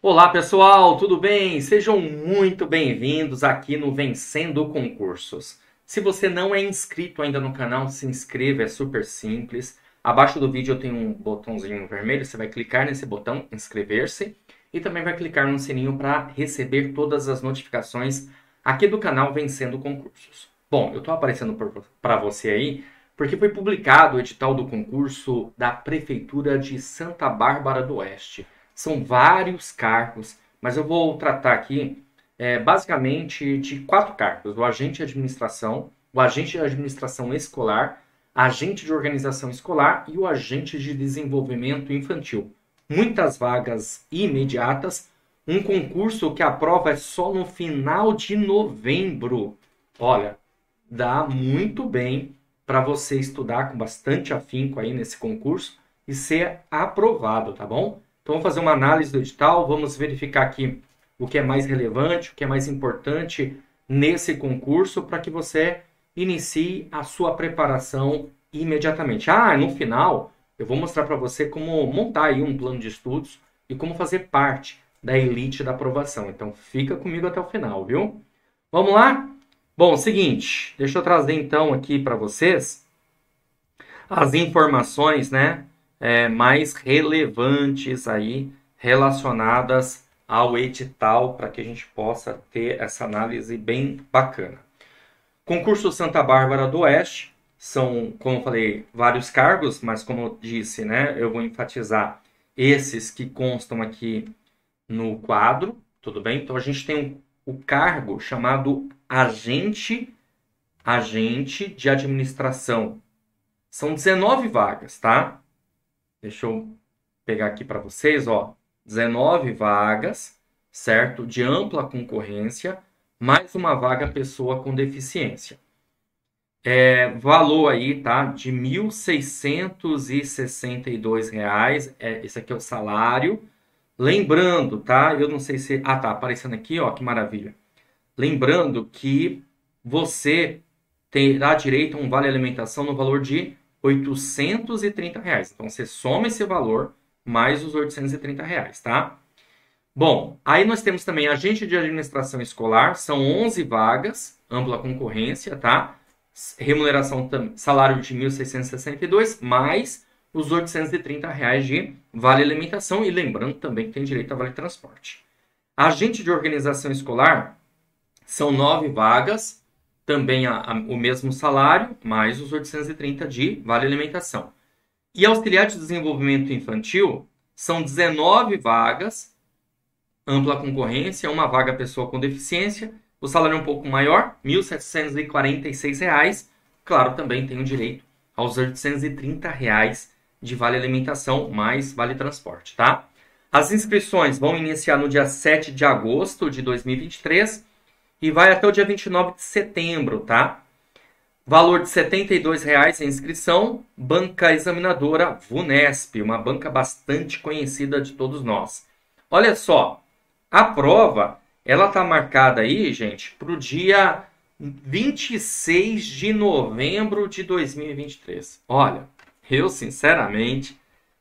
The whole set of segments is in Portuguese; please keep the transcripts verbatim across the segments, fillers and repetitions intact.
Olá pessoal, tudo bem? Sejam muito bem-vindos aqui no Vencendo Concursos. Se você não é inscrito ainda no canal, se inscreva, é super simples. Abaixo do vídeo eu tenho um botãozinho vermelho, você vai clicar nesse botão, inscrever-se, e também vai clicar no sininho para receber todas as notificações aqui do canal Vencendo Concursos. Bom, eu estou aparecendo para você aí porque foi publicado o edital do concurso da Prefeitura de Santa Bárbara do Oeste. São vários cargos, mas eu vou tratar aqui é, basicamente de quatro cargos: o agente de administração, o agente de administração escolar, agente de organização escolar e o agente de desenvolvimento infantil. Muitas vagas imediatas, um concurso que a prova é só no final de novembro. Olha, dá muito bem para você estudar com bastante afinco aí nesse concurso e ser aprovado, tá bom? Então, vamos fazer uma análise do edital, vamos verificar aqui o que é mais relevante, o que é mais importante nesse concurso para que você inicie a sua preparação imediatamente. Ah, no final, eu vou mostrar para você como montar aí um plano de estudos e como fazer parte da elite da aprovação. Então, fica comigo até o final, viu? Vamos lá? Bom, seguinte, deixa eu trazer então aqui para vocês as informações, né? É, mais relevantes aí relacionadas ao edital para que a gente possa ter essa análise bem bacana. Concurso Santa Bárbara do Oeste são, como eu falei, vários cargos, mas como eu disse, né, eu vou enfatizar esses que constam aqui no quadro, tudo bem? Então a gente tem o cargo chamado agente, agente de administração. São dezenove vagas, tá? Deixa eu pegar aqui para vocês, ó, dezenove vagas, certo? De ampla concorrência, mais uma vaga pessoa com deficiência. É, valor aí, tá? De mil seiscentos e sessenta e dois reais, é, esse aqui é o salário. Lembrando, tá? Eu não sei se... Ah, tá aparecendo aqui, ó, que maravilha. Lembrando que você terá direito a um vale alimentação no valor de oitocentos e trinta reais. Então, você soma esse valor mais os oitocentos e trinta reais, tá? Bom, aí nós temos também agente de administração escolar, são onze vagas, ampla concorrência, tá? Remuneração, salário de mil seiscentos e sessenta e dois, mais os oitocentos e trinta reais de vale alimentação. E lembrando também que tem direito a vale transporte. Agente de organização escolar, são nove vagas, também a, a, o mesmo salário, mais os oitocentos e trinta de vale alimentação. E auxiliar de desenvolvimento infantil, são dezenove vagas, ampla concorrência, uma vaga pessoa com deficiência, o salário é um pouco maior, mil setecentos e quarenta e seis reais. Claro, também tem o direito aos oitocentos e trinta reais de vale alimentação, mais vale transporte, tá? As inscrições vão iniciar no dia sete de agosto de dois mil e vinte e três, e vai até o dia vinte e nove de setembro, tá? Valor de setenta e dois reais a inscrição, banca examinadora VUNESP, uma banca bastante conhecida de todos nós. Olha só, a prova, ela tá marcada aí, gente, para o dia vinte e seis de novembro de dois mil e vinte e três. Olha, eu sinceramente,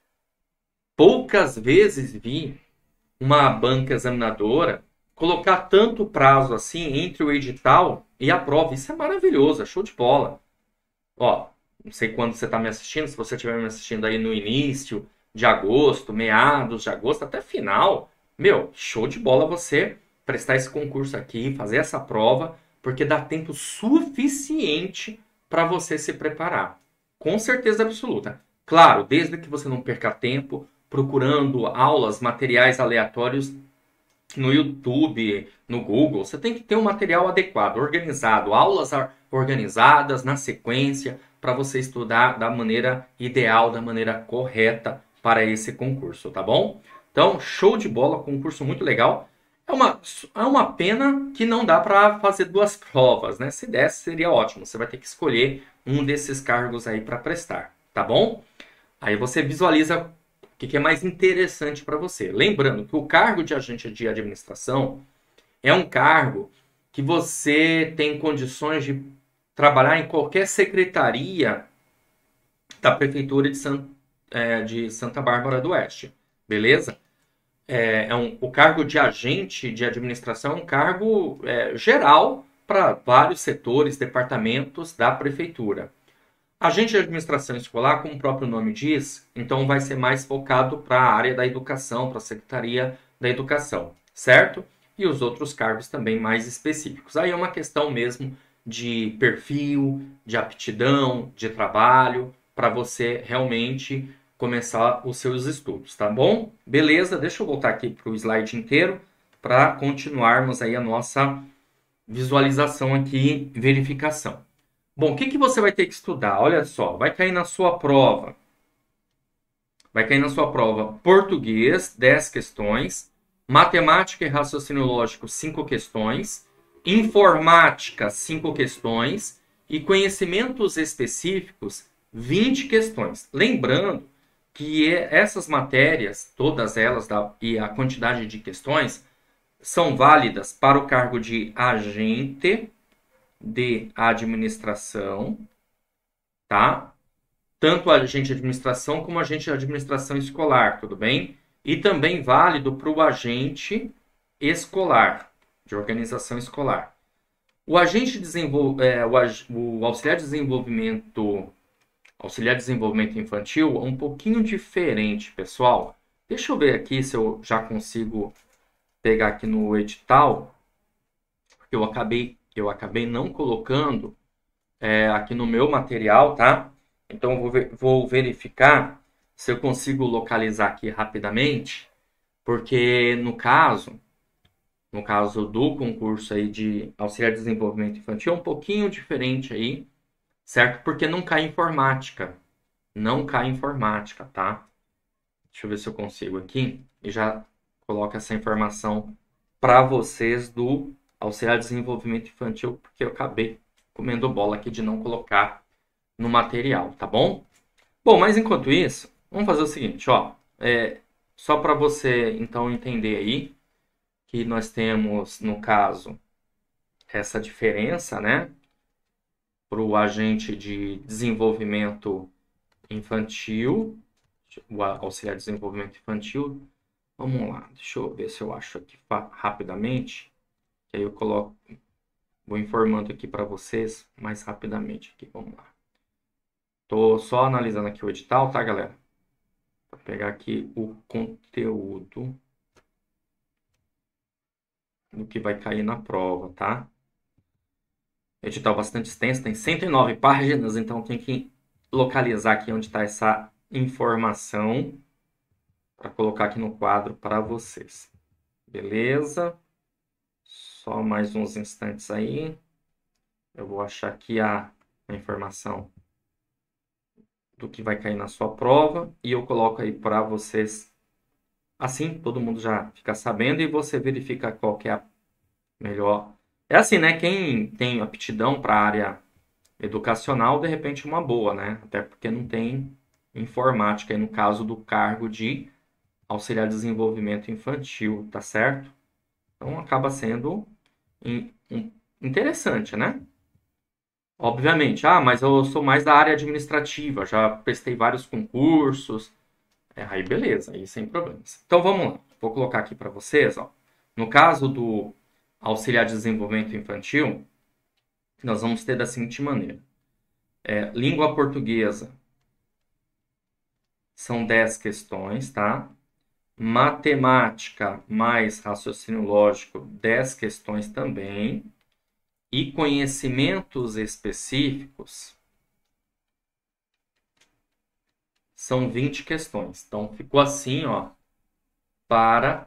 poucas vezes vi uma banca examinadora colocar tanto prazo assim entre o edital e a prova. Isso é maravilhoso, é show de bola. Ó, não sei quando você está me assistindo, se você estiver me assistindo aí no início de agosto, meados de agosto, até final. Meu, show de bola você prestar esse concurso aqui, fazer essa prova, porque dá tempo suficiente para você se preparar. Com certeza absoluta. Claro, desde que você não perca tempo procurando aulas, materiais aleatórios no YouTube, no Google. Você tem que ter um material adequado, organizado, aulas organizadas na sequência para você estudar da maneira ideal, da maneira correta para esse concurso, tá bom? Então, show de bola, concurso muito legal. É uma, é uma pena que não dá para fazer duas provas, né? Se desse, seria ótimo. Você vai ter que escolher um desses cargos aí para prestar, tá bom? Aí você visualiza o que é mais interessante para você. Lembrando que o cargo de agente de administração é um cargo que você tem condições de trabalhar em qualquer secretaria da Prefeitura de, San, é, de Santa Bárbara do Oeste. Beleza? é, é um, o cargo de agente de administração é um cargo é, geral para vários setores, departamentos da prefeitura. Agente de administração escolar, como o próprio nome diz, então vai ser mais focado para a área da educação, para a Secretaria da Educação, certo? E os outros cargos também mais específicos. Aí é uma questão mesmo de perfil, de aptidão, de trabalho, para você realmente começar os seus estudos, tá bom? Beleza, deixa eu voltar aqui para o slide inteiro para continuarmos aí a nossa visualização aqui, verificação. Bom, o que, que você vai ter que estudar? Olha só, vai cair na sua prova. Vai cair na sua prova português, dez questões, matemática e raciocínio lógico, cinco questões, informática, cinco questões e conhecimentos específicos, vinte questões. Lembrando que essas matérias, todas elas e a quantidade de questões, são válidas para o cargo de agente de administração, tá? Tanto agente de administração como agente de administração escolar, tudo bem? E também válido para o agente escolar, de organização escolar. O agente de desenvol... é, o, ag... o auxiliar de desenvolvimento, auxiliar de desenvolvimento infantil é um pouquinho diferente, pessoal. Deixa eu ver aqui se eu já consigo pegar aqui no edital, porque eu acabei eu acabei não colocando é, aqui no meu material, tá? Então, eu vou, ver, vou verificar se eu consigo localizar aqui rapidamente, porque no caso, no caso do concurso aí de auxiliar de desenvolvimento infantil, é um pouquinho diferente aí, certo? Porque não cai informática, não cai informática, tá? Deixa eu ver se eu consigo aqui e já coloco essa informação para vocês do auxiliar de desenvolvimento infantil, porque eu acabei comendo bola aqui de não colocar no material, tá bom? Bom, mas enquanto isso, vamos fazer o seguinte, ó, é, só para você então entender aí que nós temos, no caso, essa diferença, né, para o agente de desenvolvimento infantil, o auxiliar de desenvolvimento infantil. Vamos lá, deixa eu ver se eu acho aqui rapidamente. Aí eu coloco, vou informando aqui para vocês mais rapidamente aqui, vamos lá. Tô só analisando aqui o edital, tá, galera? Vou pegar aqui o conteúdo do que vai cair na prova, tá? Edital bastante extenso, tem cento e nove páginas, então tem que localizar aqui onde está essa informação para colocar aqui no quadro para vocês. Beleza? Só mais uns instantes aí. Eu vou achar aqui a, a informação do que vai cair na sua prova e eu coloco aí para vocês. Assim, todo mundo já fica sabendo e você verifica qual que é a melhor. É assim, né? Quem tem aptidão para a área educacional, de repente, uma boa, né? Até porque não tem informática aí no caso do cargo de auxiliar de desenvolvimento infantil, tá certo? Então, acaba sendo interessante, né? Obviamente, ah, mas eu sou mais da área administrativa, já prestei vários concursos, é, aí beleza, aí sem problemas. Então, vamos lá, vou colocar aqui para vocês, ó. No caso do auxiliar de desenvolvimento infantil, nós vamos ter da seguinte maneira. É, língua portuguesa, são dez questões, tá? Matemática mais raciocínio lógico, dez questões também. E conhecimentos específicos são vinte questões. Então, ficou assim, ó, para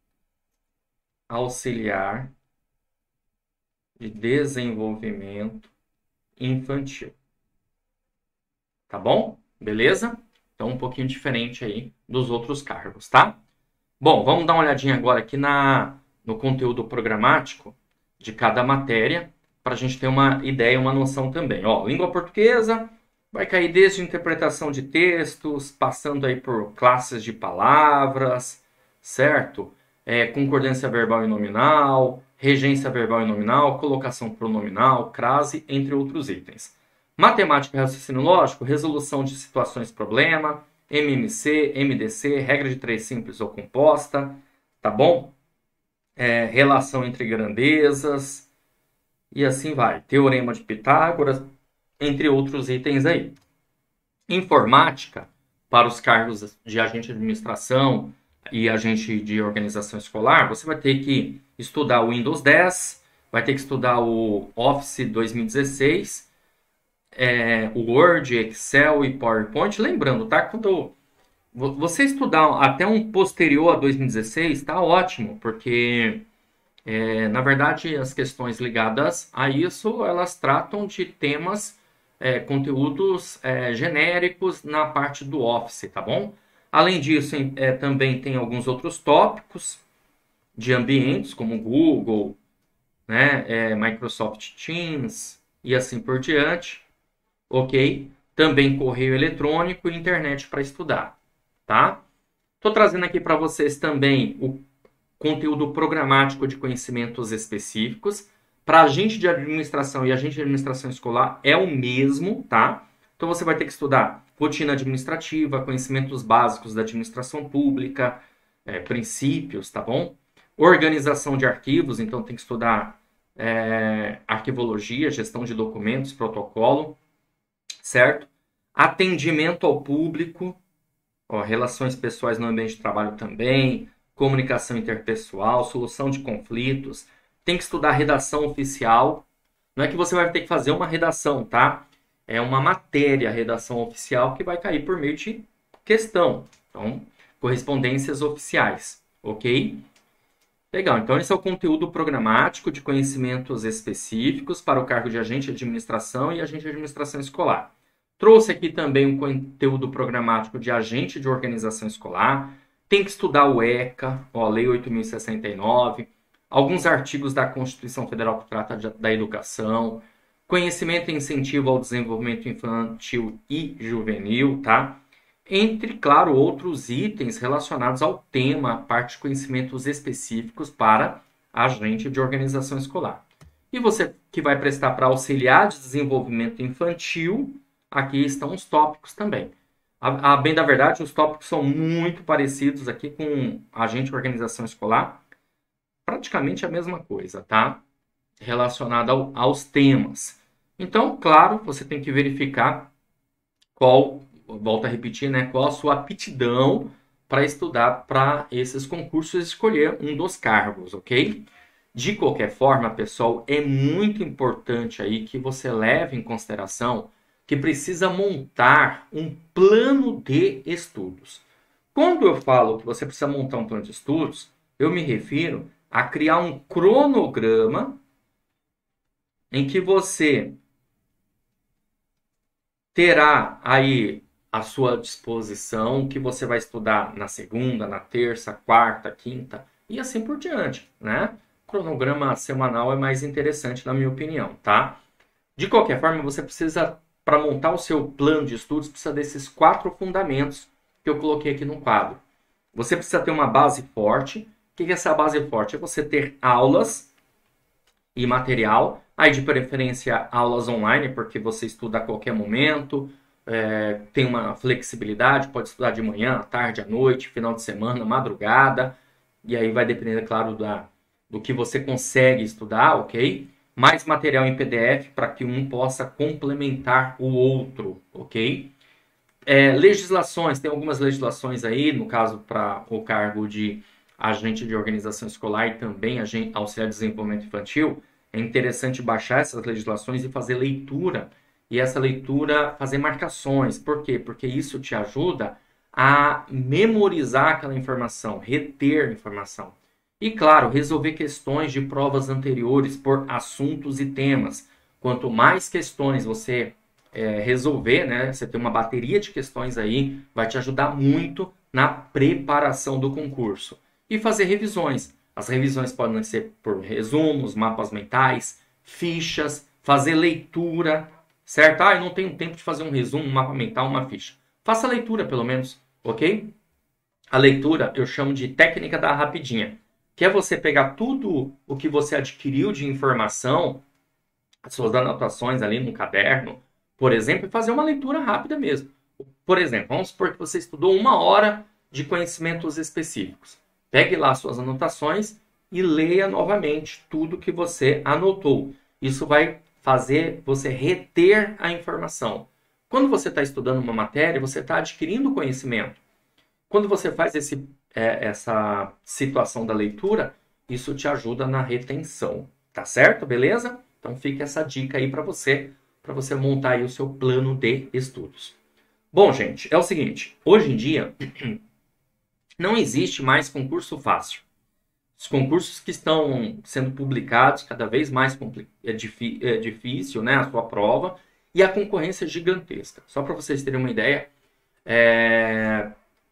auxiliar de desenvolvimento infantil. Tá bom? Beleza? Então, um pouquinho diferente aí dos outros cargos, tá? Bom, vamos dar uma olhadinha agora aqui na, no conteúdo programático de cada matéria, para a gente ter uma ideia, uma noção também. Ó, língua portuguesa vai cair desde interpretação de textos, passando aí por classes de palavras, certo? É, concordância verbal e nominal, regência verbal e nominal, colocação pronominal, crase, entre outros itens. Matemática e raciocínio lógico, resolução de situações problema, M M C, M D C, regra de três simples ou composta, tá bom? É, relação entre grandezas, e assim vai. Teorema de Pitágoras, entre outros itens aí. Informática, para os cargos de agente de administração e agente de organização escolar, você vai ter que estudar o Windows dez, vai ter que estudar o Office dois mil e dezesseis, é, o Word, Excel e PowerPoint. Lembrando, tá? Quando você estudar até um posterior a dois mil e dezesseis, tá ótimo, porque é, na verdade as questões ligadas a isso, elas tratam de temas, é, conteúdos é, genéricos na parte do Office, tá bom? Além disso, é, também tem alguns outros tópicos de ambientes, como Google, né, é, Microsoft Teams e assim por diante, ok? Também correio eletrônico e internet para estudar, tá? Estou trazendo aqui para vocês também o conteúdo programático de conhecimentos específicos. Para agente de administração e agente de administração escolar é o mesmo, tá? Então você vai ter que estudar rotina administrativa, conhecimentos básicos da administração pública, é, princípios, tá bom? Organização de arquivos, então tem que estudar é, arquivologia, gestão de documentos, protocolo, certo? Atendimento ao público, ó, relações pessoais no ambiente de trabalho também, comunicação interpessoal, solução de conflitos. Tem que estudar redação oficial. Não é que você vai ter que fazer uma redação, tá? É uma matéria, redação oficial, que vai cair por meio de questão. Então, correspondências oficiais, ok? Legal, então esse é o conteúdo programático de conhecimentos específicos para o cargo de agente de administração e agente de administração escolar. Trouxe aqui também um conteúdo programático de agente de organização escolar. Tem que estudar o ECA, ó, Lei oito mil e sessenta e nove, alguns artigos da Constituição Federal que trata de, da educação, conhecimento e incentivo ao desenvolvimento infantil e juvenil, tá? Entre, claro, outros itens relacionados ao tema, parte de conhecimentos específicos para agente de organização escolar. E você que vai prestar para auxiliar de desenvolvimento infantil, aqui estão os tópicos também. A, a bem da verdade, os tópicos são muito parecidos aqui com agente de organização escolar, praticamente a mesma coisa, tá? Relacionada ao, aos temas. Então, claro, você tem que verificar qual, volto a repetir, né, qual a sua aptidão para estudar para esses concursos e escolher um dos cargos, ok? De qualquer forma, pessoal, é muito importante aí que você leve em consideração que precisa montar um plano de estudos. Quando eu falo que você precisa montar um plano de estudos, eu me refiro a criar um cronograma em que você terá aí à sua disposição o que você vai estudar na segunda, na terça, quarta, quinta e assim por diante, né? O cronograma semanal é mais interessante, na minha opinião, tá? De qualquer forma, você precisa, para montar o seu plano de estudos, precisa desses quatro fundamentos que eu coloquei aqui no quadro. Você precisa ter uma base forte. O que é essa base forte? É você ter aulas e material, aí de preferência aulas online, porque você estuda a qualquer momento, é, tem uma flexibilidade, pode estudar de manhã, à tarde, à noite, final de semana, madrugada, e aí vai depender, claro, da, do que você consegue estudar, ok? Mais material em P D F para que um possa complementar o outro, ok? É, legislações, tem algumas legislações aí, no caso para o cargo de agente de organização escolar e também agente, auxiliar de desenvolvimento infantil. É interessante baixar essas legislações e fazer leitura, e essa leitura fazer marcações. Por quê? Porque isso te ajuda a memorizar aquela informação, reter informação. E, claro, resolver questões de provas anteriores por assuntos e temas. Quanto mais questões você é, resolver, né, você tem uma bateria de questões aí, vai te ajudar muito na preparação do concurso. E fazer revisões. As revisões podem ser por resumos, mapas mentais, fichas, fazer leitura, certo? Ah, eu não tenho tempo de fazer um resumo, um mapa mental, uma ficha. Faça a leitura, pelo menos, ok? A leitura eu chamo de técnica da rapidinha, que é você pegar tudo o que você adquiriu de informação, as suas anotações ali no caderno, por exemplo, e fazer uma leitura rápida mesmo. Por exemplo, vamos supor que você estudou uma hora de conhecimentos específicos. Pegue lá suas anotações e leia novamente tudo que você anotou. Isso vai fazer você reter a informação. Quando você está estudando uma matéria, você está adquirindo conhecimento. Quando você faz esse, é, essa situação da leitura, isso te ajuda na retenção. Tá certo? Beleza? Então fica essa dica aí para você, para você montar aí o seu plano de estudos. Bom, gente, é o seguinte. Hoje em dia, não existe mais concurso fácil. Os concursos que estão sendo publicados, cada vez mais é, é difícil, né, a sua prova, e a concorrência é gigantesca. Só para vocês terem uma ideia, é...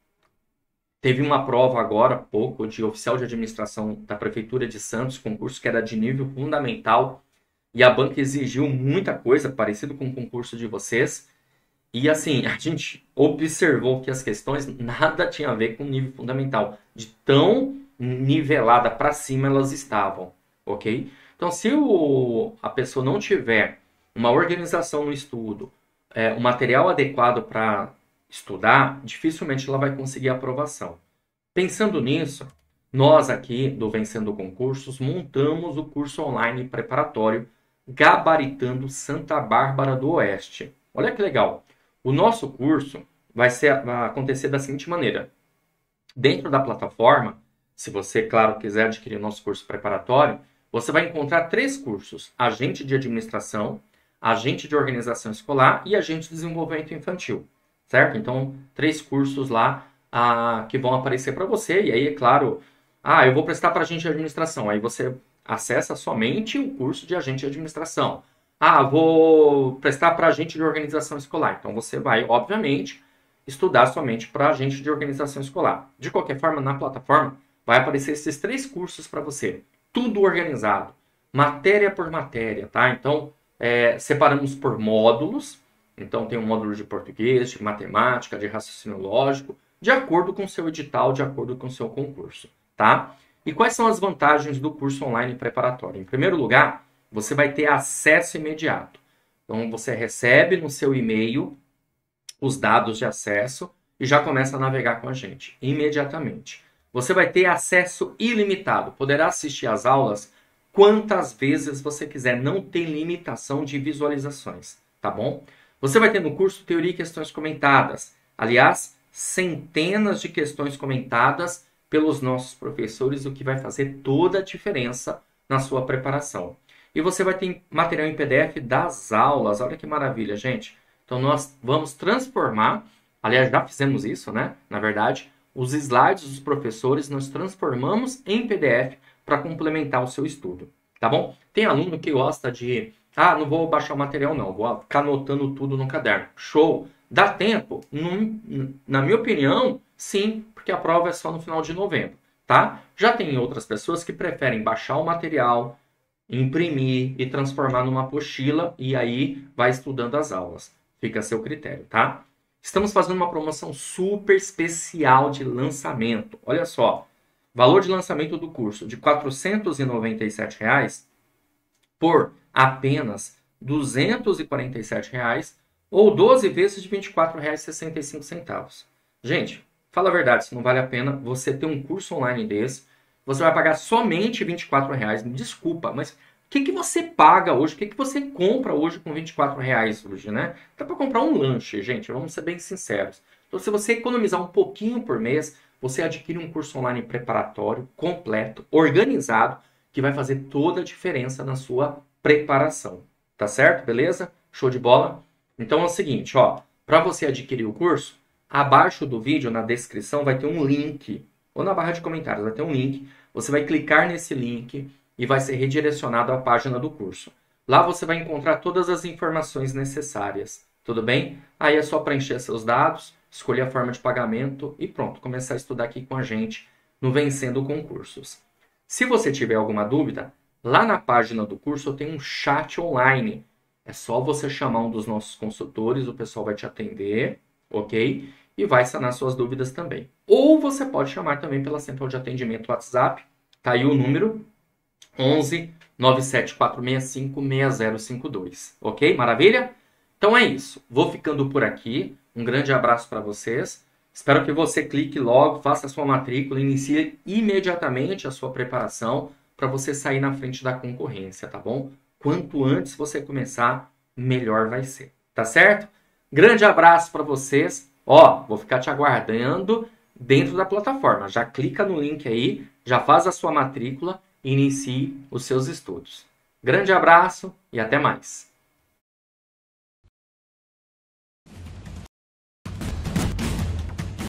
teve uma prova agora, há pouco, de oficial de administração da Prefeitura de Santos, concurso que era de nível fundamental, e a banca exigiu muita coisa, parecido com o concurso de vocês, e assim, a gente observou que as questões nada tinha a ver com nível fundamental, de tão nivelada para cima elas estavam, ok? Então, se o, a pessoa não tiver uma organização no estudo, é, um material adequado para estudar, dificilmente ela vai conseguir a aprovação. Pensando nisso, nós aqui do Vencendo Concursos montamos o curso online preparatório Gabaritando Santa Bárbara do Oeste. Olha que legal! O nosso curso vai, ser, vai acontecer da seguinte maneira. Dentro da plataforma, se você, claro, quiser adquirir o nosso curso preparatório, você vai encontrar três cursos. Agente de Administração, Agente de Organização Escolar e Agente de Desenvolvimento Infantil. Certo? Então, três cursos lá ah, que vão aparecer para você. E aí, é claro, ah, eu vou prestar para Agente de Administração. Aí você acessa somente o curso de Agente de Administração. Ah, vou prestar para Agente de Organização Escolar. Então, você vai, obviamente, estudar somente para Agente de Organização Escolar. De qualquer forma, na plataforma, vai aparecer esses três cursos para você. Tudo organizado. Matéria por matéria, tá? Então, é, separamos por módulos. Então, tem um módulo de português, de matemática, de raciocínio lógico, de acordo com o seu edital, de acordo com o seu concurso, tá? E quais são as vantagens do curso online preparatório? Em primeiro lugar, você vai ter acesso imediato. Então, você recebe no seu e-mail os dados de acesso e já começa a navegar com a gente imediatamente. Você vai ter acesso ilimitado. Poderá assistir às aulas quantas vezes você quiser. Não tem limitação de visualizações, tá bom? Você vai ter no curso Teoria e Questões Comentadas. Aliás, centenas de questões comentadas pelos nossos professores, o que vai fazer toda a diferença na sua preparação. E você vai ter material em P D F das aulas. Olha que maravilha, gente. Então, nós vamos transformar, aliás, já fizemos isso, né? Na verdade, os slides dos professores nós transformamos em P D F para complementar o seu estudo, tá bom? Tem aluno que gosta de, ah, não vou baixar o material não, vou ficar anotando tudo no caderno. Show! Dá tempo? Num, na minha opinião, sim, porque a prova é só no final de novembro, tá? Já tem outras pessoas que preferem baixar o material, imprimir e transformar numa apostila e aí vai estudando as aulas. Fica a seu critério, tá? Estamos fazendo uma promoção super especial de lançamento. Olha só, valor de lançamento do curso de quatrocentos e noventa e sete reais por apenas duzentos e quarenta e sete reais ou doze vezes de vinte e quatro reais e sessenta e cinco centavos. Gente, fala a verdade, se não vale a pena você ter um curso online desse, você vai pagar somente vinte e quatro reais. Me desculpa, mas o que, que você paga hoje? O que, que você compra hoje com vinte e quatro reais hoje, né? Dá para comprar um lanche, gente, vamos ser bem sinceros. Então, se você economizar um pouquinho por mês, você adquire um curso online preparatório, completo, organizado, que vai fazer toda a diferença na sua preparação. Tá certo? Beleza? Show de bola? Então é o seguinte, ó, para você adquirir o curso, abaixo do vídeo, na descrição, vai ter um link, ou na barra de comentários vai ter um link, você vai clicar nesse link e vai ser redirecionado à página do curso. Lá você vai encontrar todas as informações necessárias, tudo bem? Aí é só preencher seus dados, escolher a forma de pagamento e pronto, começar a estudar aqui com a gente no Vencendo Concursos. Se você tiver alguma dúvida, lá na página do curso tem um chat online. É só você chamar um dos nossos consultores, o pessoal vai te atender, ok? E vai sanar suas dúvidas também. Ou você pode chamar também pela central de atendimento WhatsApp, tá aí o número onze nove sete quatro seis cinco seis zero cinco dois, ok? Maravilha? Então é isso. Vou ficando por aqui. Um grande abraço para vocês. Espero que você clique logo, faça a sua matrícula, inicie imediatamente a sua preparação para você sair na frente da concorrência, tá bom? Quanto antes você começar, melhor vai ser, tá certo? Grande abraço para vocês. Ó, vou ficar te aguardando dentro da plataforma. Já clica no link aí, já faz a sua matrícula e inicie os seus estudos. Grande abraço e até mais.